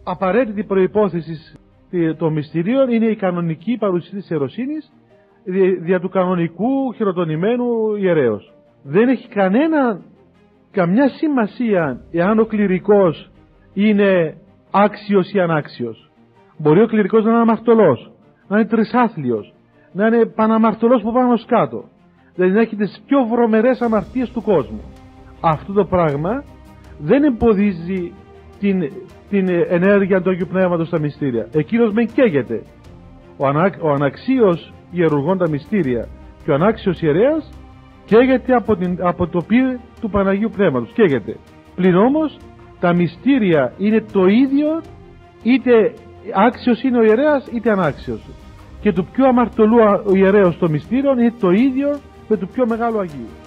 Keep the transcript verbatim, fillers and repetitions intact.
απαραίτητη προϋπόθεση των μυστηρίων είναι η κανονική παρουσία της ιεροσύνης δια του κανονικού χειροτονημένου ιερέως. Δεν έχει κανένα, καμιά σημασία εάν ο κληρικός είναι άξιος ή ανάξιος. Μπορεί ο κληρικός να είναι αμαρτωλός, να είναι τρισάθλιος, να είναι παναμαρτωλός που πάνω κάτω, δηλαδή να έχει τις πιο βρωμερές αμαρτίες του κόσμου. Αυτό το πράγμα δεν εμποδίζει την, την ενέργεια του Αγίου Πνεύματος στα μυστήρια. Εκείνος μεν καίγεται. Ο, ανα, ο αναξίος ιερουργών τα μυστήρια και ο ανάξιος ιερέας καίγεται από, την, από το πυρ του Παναγίου Πνεύματος. Καίγεται. Πλην όμως τα μυστήρια είναι το ίδιο, είτε άξιος είναι ο ιερέας είτε ανάξιος. Και του πιο αμαρτωλού ο ιερέος των μυστήριων είναι το ίδιο με του πιο μεγάλου Αγίου.